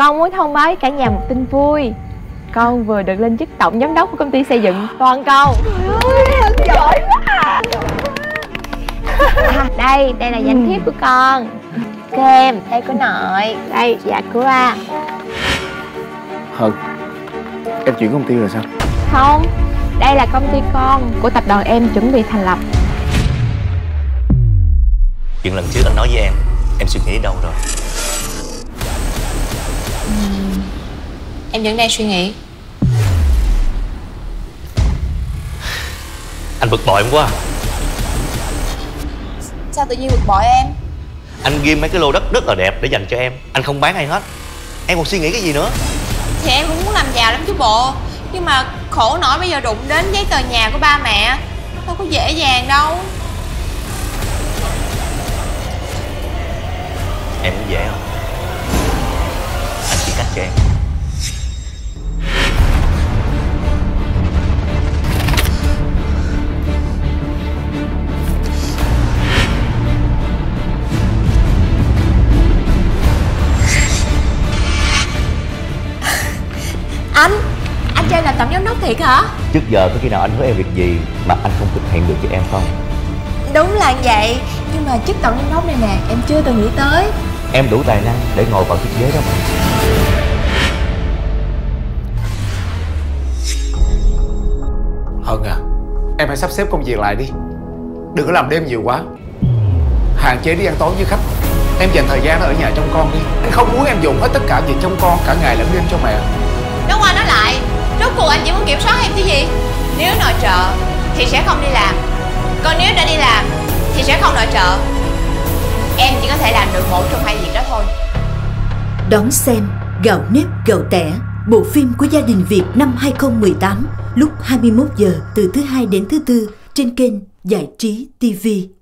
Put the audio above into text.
con muốn thông báo với cả nhà một tin vui. Con vừa được lên chức tổng giám đốc của công ty xây dựng toàn cầu. Trời ơi, giỏi quá. Đây là danh thiếp của con. Kem, đây của nội. Đây, dạ của ba. Hân, em chuyển công ty rồi sao? Không, đây là công ty con của tập đoàn em chuẩn bị thành lập. Chuyện lần trước anh nói với em suy nghĩ đâu rồi? Em vẫn đang suy nghĩ. Anh bực bội em quá. Sao tự nhiên bực bội em? Anh ghim mấy cái lô đất rất là đẹp để dành cho em. Anh không bán ai hết. Em còn suy nghĩ cái gì nữa? Thì em cũng muốn làm giàu lắm chứ bộ. Nhưng mà khổ nổi bây giờ đụng đến giấy tờ nhà của ba mẹ, đâu có dễ dàng đâu. Em muốn dễ không? Anh chỉ cách cho em. Anh cho em làm tổng giám đốc thiệt hả? Trước giờ có khi nào anh hứa em việc gì mà anh không thực hiện được cho em không? Đúng là vậy. Nhưng mà chức tổng giám đốc này nè, em chưa từng nghĩ tới. Em đủ tài năng để ngồi vào chiếc ghế đó mà. Hân à, em hãy sắp xếp công việc lại đi. Đừng có làm đêm nhiều quá. Hạn chế đi ăn tối với khách. Em dành thời gian ở nhà trông con đi. Anh không muốn em dùng hết tất cả việc trông con cả ngày lẫn đêm cho mẹ. Nói qua nói lại, rốt cuộc anh chỉ muốn kiểm soát em chứ gì? Nếu nội trợ thì sẽ không đi làm, còn nếu đã đi làm thì sẽ không nội trợ. Em chỉ có thể làm được một trong hai việc đó thôi. Đón xem Gạo nếp gạo tẻ, bộ phim của gia đình Việt năm 2018, lúc 21 giờ từ thứ Hai đến thứ Tư trên kênh Giải trí TV.